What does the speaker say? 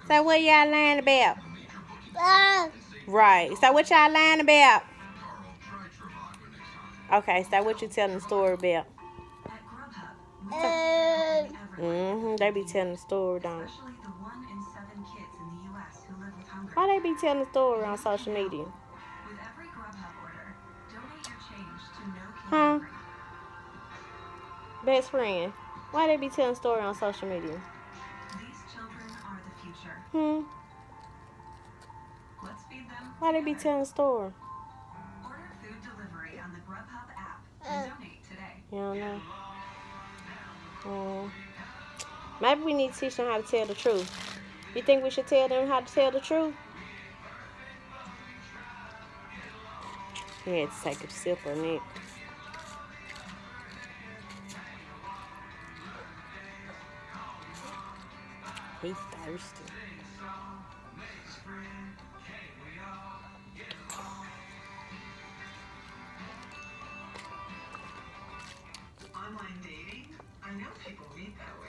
So what y'all lying about? Right. So what y'all lying about? Okay, so what you telling the story about? They be telling the story, don't they? Why they be telling the story on social media? Huh? Best friend. Why they be telling story on social media? Hmm? Why they be telling story? You don't know? Maybe we need to teach them how to tell the truth. You think we should tell them how to tell the truth? We had to take a sip of it. He's thirsty. Online dating? I know people meet that way.